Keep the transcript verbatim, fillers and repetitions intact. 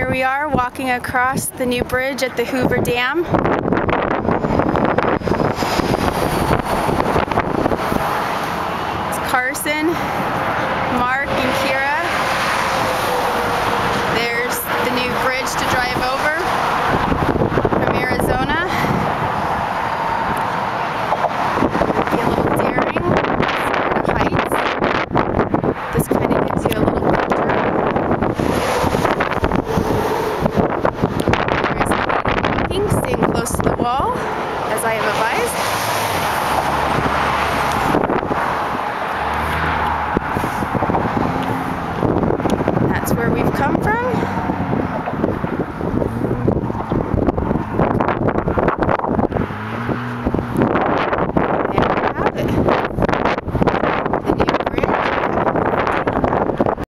Here we are walking across the new bridge at the Hoover Dam. It's Carson, Mark, and Kira. There's the new bridge to drive over from Arizona. Be a little daring, the heights. This kind of gives you a little picture. Staying close to the wall, as I have advised. That's where we've come from.